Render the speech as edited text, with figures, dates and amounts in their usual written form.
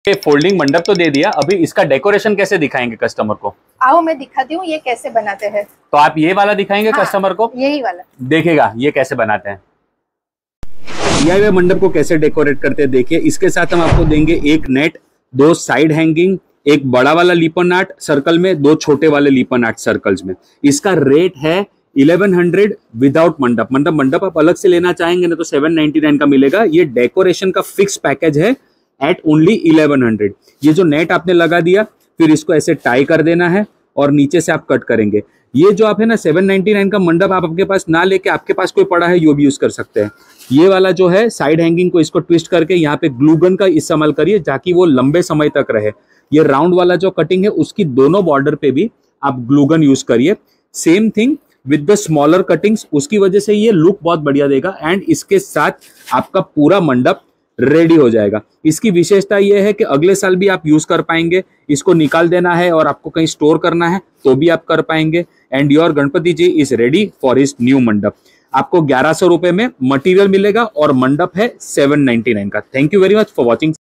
ये फोल्डिंग मंडप तो दे दिया, अभी इसका डेकोरेशन कैसे दिखाएंगे कस्टमर को? आओ मैं दिखाती हूँ ये कैसे बनाते हैं। तो आप ये वाला दिखाएंगे कस्टमर को? यही वाला देखेगा ये कैसे बनाते हैं। DIY मंडप को कैसे डेकोरेट करते हैं देखिए। इसके साथ हम आपको देंगे एक नेट, 2 साइड हैंगिंग, एक बड़ा वाला लीपन आर्ट सर्कल में, 2 छोटे वाले लीपन आर्ट सर्कल्स में। इसका रेट है 1100 विदाउट मंडप। मतलब मंडप आप अलग से लेना चाहेंगे ना तो 799 का मिलेगा। ये डेकोरेशन का फिक्स पैकेज है एट ओनली 1100। ये जो नेट आपने लगा दिया, फिर इसको ऐसे टाई कर देना है और नीचे से आप कट करेंगे। ये जो आप है ना 799 का मंडप आप आपके पास ना लेके आपके पास कोई पड़ा है यो भी यूज कर सकते हैं। ये वाला जो है साइड हैंगिंग को इसको ट्विस्ट करके यहाँ पे ग्लूगन का इस्तेमाल करिए ताकि वो लंबे समय तक रहे। ये राउंड वाला जो कटिंग है उसकी दोनों बॉर्डर पे भी आप ग्लूगन यूज करिए। Same thing with the smaller cuttings, उसकी वजह से ये लुक बहुत बढ़िया देगा एंड इसके साथ आपका पूरा मंडप रेडी हो जाएगा। इसकी विशेषता यह है कि अगले साल भी आप यूज कर पाएंगे। इसको निकाल देना है और आपको कहीं स्टोर करना है तो भी आप कर पाएंगे। And your Ganpati ji is ready for his new mandap. आपको 1100 रुपए में मटेरियल मिलेगा और मंडप है 799 का। Thank you very much for watching.